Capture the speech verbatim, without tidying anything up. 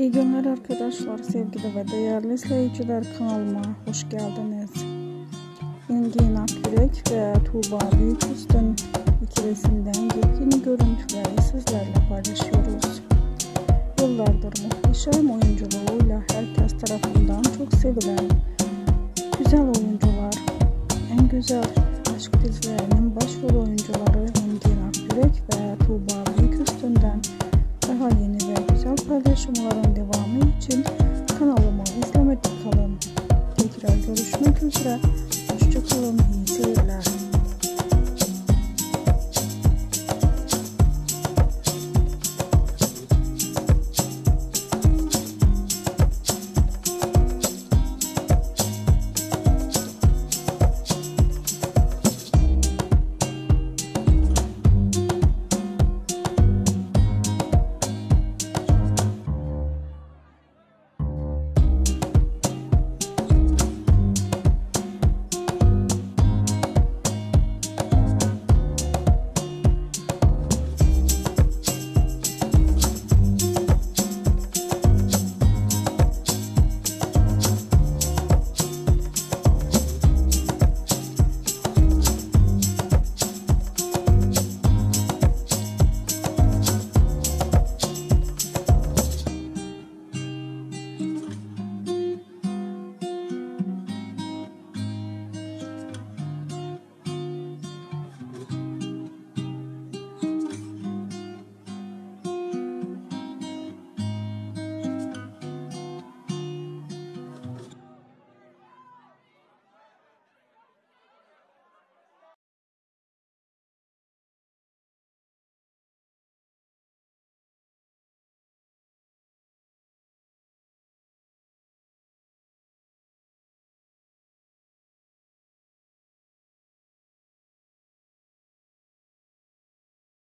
İyi günler arkadaşlar, sevgili ve değerli izleyiciler, kanalıma hoş geldiniz. Engin Akyürek ve Tuğba Büyüküstün ikilisinden yepyeni görüntüleri sizlerle paylaşıyoruz. Yıllardır muhteşem oyunculuğuyla herkes tarafından çok sevilen güzel oyuncular, en güzel aşk dizilerinin başrol oyuncuları Engin Akyürek ve Tuğba Büyüküstün